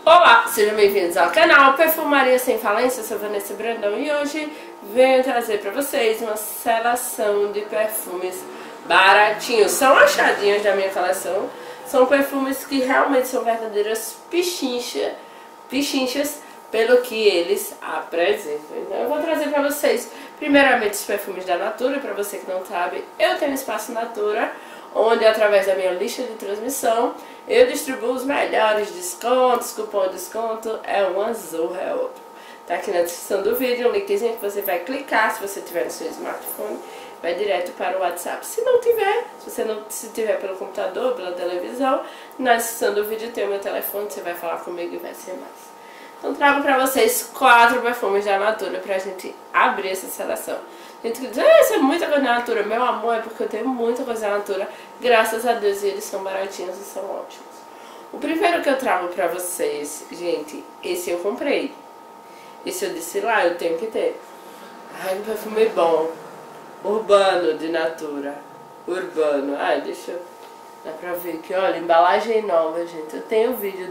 Olá, sejam bem-vindos ao canal Perfumaria Sem Falência, eu sou Vanessa Brandão e hoje venho trazer para vocês uma seleção de perfumes baratinhos. São achadinhos da minha coleção, são perfumes que realmente são verdadeiras pichinchas pelo que eles apresentam. Então eu vou trazer para vocês primeiramente os perfumes da Natura. Para você que não sabe, eu tenho espaço Natura, onde através da minha lista de transmissão eu distribuo os melhores descontos. Cupom de desconto é um azul, é outro. Tá aqui na descrição do vídeo, um linkzinho que você vai clicar. Se você tiver no seu smartphone, vai direto para o WhatsApp. Se não tiver, se tiver pelo computador, pela televisão, na descrição do vídeo tem o meu telefone, você vai falar comigo e vai ser mais. Então trago pra vocês 4 perfumes da Natura pra gente abrir essa seleção. Gente que diz, isso é muita coisa da Natura. Meu amor, é porque eu tenho muita coisa da Natura. Graças a Deus, e eles são baratinhos e são ótimos. O primeiro que eu trago pra vocês, gente, esse eu comprei. Esse eu disse lá, eu tenho que ter. Ai, um perfume bom. Urbano de Natura. Urbano. Ai, deixa eu... Dá pra ver aqui, olha, embalagem nova, gente. Eu tenho o vídeo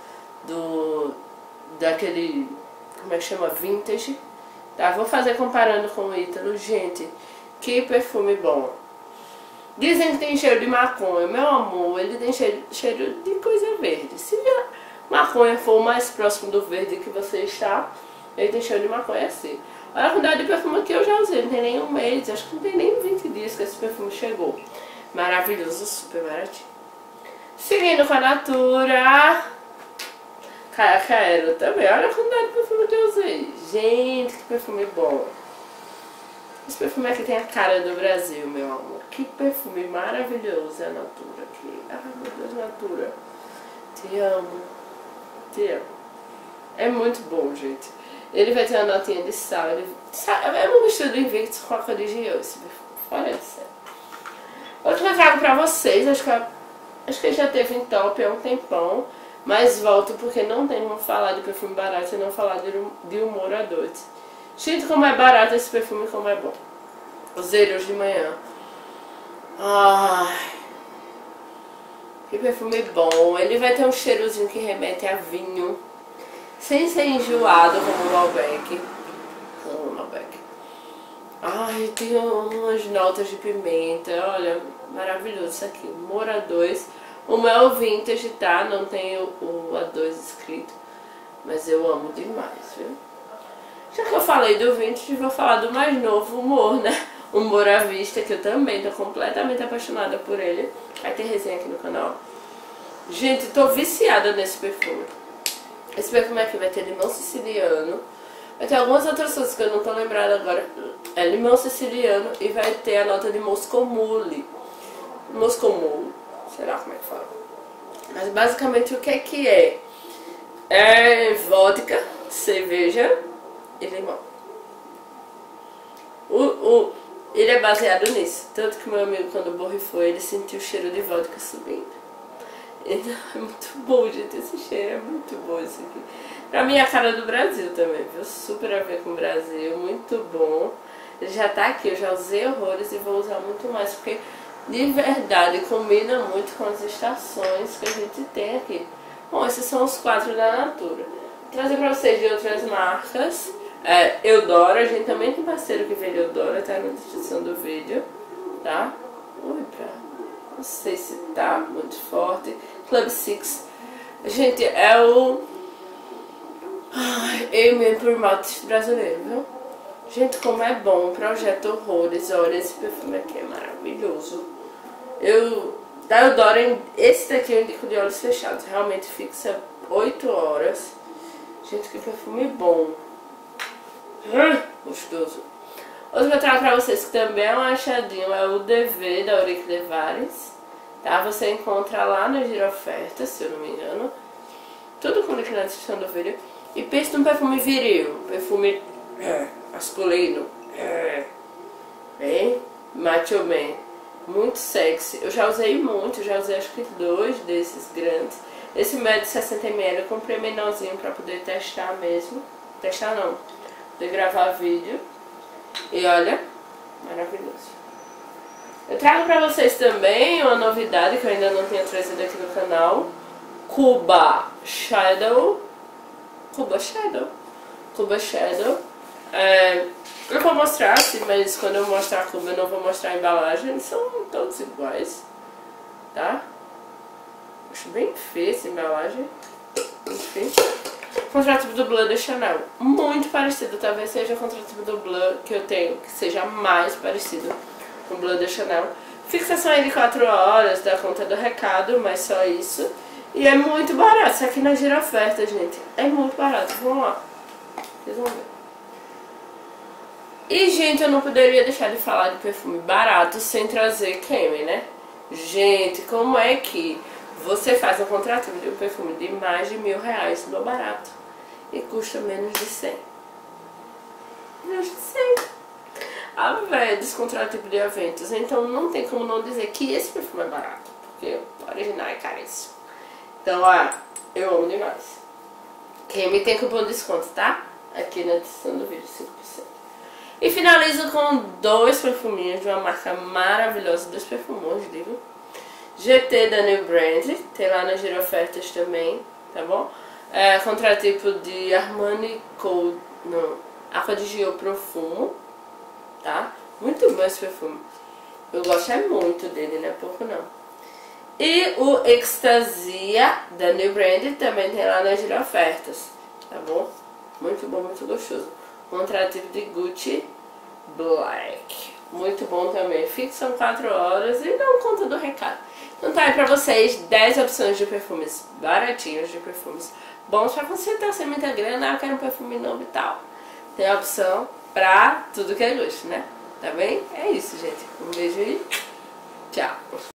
daquele, como é que chama? Vintage. Tá, vou fazer comparando com o Ítalo. Gente, que perfume bom. Dizem que tem cheiro de maconha. Meu amor, ele tem cheiro de coisa verde. Se a maconha for o mais próximo do verde que você está, ele tem cheiro de maconha assim. Olha a quantidade de perfume que eu já usei. Não tem nem um mês, acho que não tem nem 20 dias que esse perfume chegou. Maravilhoso, super baratinho. Seguindo com a Natura, quero também. Olha a quantidade de perfume que eu usei. Gente, que perfume bom. Esse perfume aqui tem a cara do Brasil, meu amor. Que perfume maravilhoso é a Natura aqui. Ai, meu Deus, Natura. Te amo. Te amo. É muito bom, gente. Ele vai ter uma notinha de sal. É uma mistura do Invictus com a cor de Gio, esse perfume. Olha isso. Outro que eu trago pra vocês, acho que ele já teve em top há um tempão. Mas volto porque não tem como falar de perfume barato e não falar de Humor à Noite. Gente, como é barato esse perfume, como é bom. Usei hoje de manhã. Ai, que perfume bom. Ele vai ter um cheirozinho que remete a vinho, sem ser enjoado como o Malbec. Ai, tem umas notas de pimenta. Olha, maravilhoso isso aqui. Humor à 2. O meu Vintage, tá? Não tem o A2 escrito. Mas eu amo demais, viu? Já que eu falei do Vintage, vou falar do mais novo, Humor, né? Humor à Vista, que eu também tô completamente apaixonada por ele. Vai ter resenha aqui no canal. Gente, tô viciada nesse perfume. Esse perfume aqui vai ter limão siciliano. Vai ter algumas outras coisas que eu não tô lembrada agora. É limão siciliano e vai ter a nota de Moscow Mule. Moscow Mule. Sei lá como é que fala. Mas basicamente o que é? É vodka, cerveja e limão. Ele é baseado nisso. Tanto que meu amigo, quando borrifou, ele sentiu o cheiro de vodka subindo. Então é muito bom, gente, esse cheiro. É muito bom esse aqui. Pra mim é a cara do Brasil também, viu? Super a ver com o Brasil. Muito bom. Ele já tá aqui, eu já usei horrores e vou usar muito mais, porque de verdade combina muito com as estações que a gente tem aqui. Bom, esses são os 4 da Natura. Vou trazer pra vocês de outras marcas. Eudora, a gente também tem parceiro que vende Eudora, tá na descrição do vídeo, tá? Não sei se tá muito forte. Club Six. Gente, é o Aimee por malte brasileiro, viu? Gente, como é bom, Projeto Horrores. Olha, esse perfume aqui é maravilhoso. Da Eudora, esse daqui eu indico de olhos fechados. Realmente fixa 8 horas. Gente, que perfume bom. Gostoso. Outro que eu trago pra vocês, que também é um achadinho, é o DV da Auric Levares. Tá? Você encontra lá no Gira Ofertas, se eu não me engano. Tudo com o link na descrição do vídeo. E pensa num perfume viril. Perfume masculino. Bem macho man. Muito sexy. Eu já usei muito, já usei acho que 2 desses grandes. Esse médio de 60 ml eu comprei menorzinho pra poder testar mesmo. Testar não, poder gravar vídeo. E olha, maravilhoso. Eu trago pra vocês também uma novidade que eu ainda não tinha trazido aqui no canal. Cuba Shadow. Eu vou mostrar assim, mas quando eu mostrar a Cuba eu não vou mostrar a embalagem. Eles são todos iguais, tá? Acho bem feia essa embalagem. Enfim. Contratipo do Blur da Chanel. Muito parecido. Talvez seja o contratipo do Blur que eu tenho, que seja mais parecido com o Blur da Chanel. Fixação aí de 4 horas, da conta do recado, mas só isso. E é muito barato. Isso aqui na Gira Oferta, gente. É muito barato. Vamos lá. Vocês vão ver. E, gente, eu não poderia deixar de falar de perfume barato sem trazer Kemi, né? Gente, como é que você faz um contrato de um perfume de mais de R$1.000 no barato e custa menos de 100? Menos de 100. A velha descontrativo de eventos. Então não tem como não dizer que esse perfume é barato, porque o original é caríssimo. Então, ó, eu amo demais. Kemi tem cupom de desconto, tá? Aqui na descrição do vídeo, 5%. E finalizo com 2 perfuminhos de uma marca maravilhosa, 2 perfumões, digo. GT da New Brand, tem lá nas Gira Ofertas também, tá bom? Contratipo de Armani Cold, não, Aqua di Gio Profumo, tá? Muito bom esse perfume. Eu gosto muito dele, não é pouco não. E o Extasia da New Brand também tem lá nas Gira Ofertas, tá bom? Muito bom, muito gostoso. Contratipo de Gucci Black. Muito bom também. Fixam 4 horas e dão conta do recado. Então tá aí pra vocês 10 opções de perfumes baratinhos, de perfumes bons pra você estar sem muita grana. Eu quero um perfume novo e tal. Tem a opção pra tudo que é gosto, né? Tá bem? É isso, gente. Um beijo e tchau.